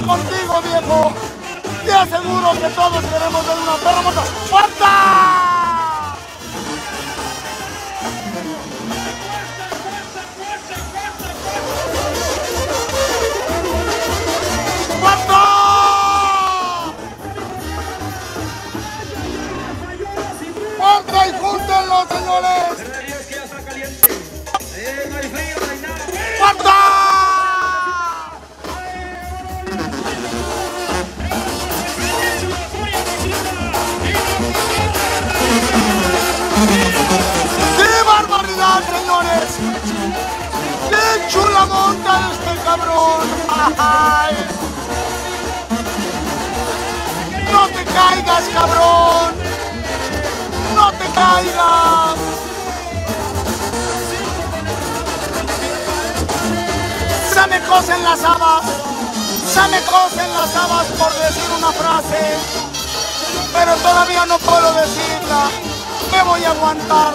contigo, viejo. Te aseguro que todos queremos ver una perra muerta. ¡Muerta! ¡Muerta! ¡Muerta y júntenlo, señores! ¡Muerta! ¡Qué barbaridad, señores! ¡Qué chula monta este cabrón! ¡Ay! ¡No te caigas, cabrón! ¡No te caigas! Se me cosen las habas, se me cosen las habas por decir una frase, pero todavía no puedo decirla. Me voy a aguantar.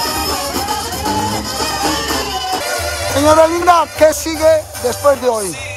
Señora linda, ¿qué sigue después de hoy?